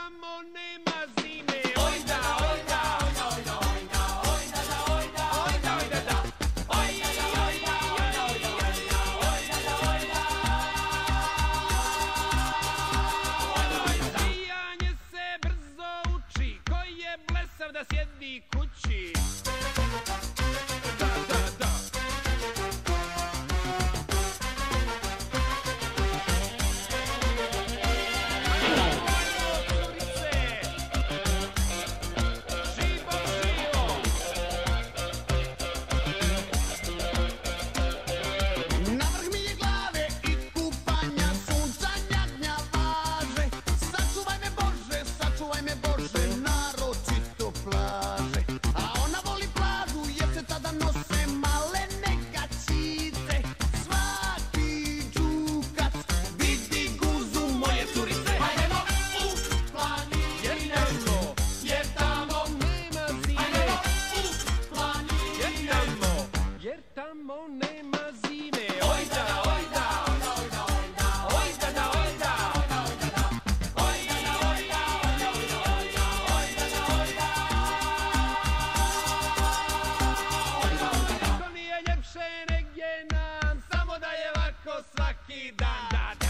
tamo nema zime. Ojda, ojda, ojda, ojda, ojda, ojda, da, ojda, ojda, ojda, da. Ojda, ojda, ojda, ojda, ojda, ojda, da, ojda. Pijanje se brzo uči, ko je blesav da sjedi kući. Da, da, da. Tamo nema zime. Ojda, ojda, ojda, ojda, ojda, ojda, da, ojda, ojda, ojda, da. Ojda, da, ojda, ojda, ojda, ojda, ojda, da, ojda. Ojda, ojda, niko nije ljepše negdje nam, samo da je lako svaki dan, da, da.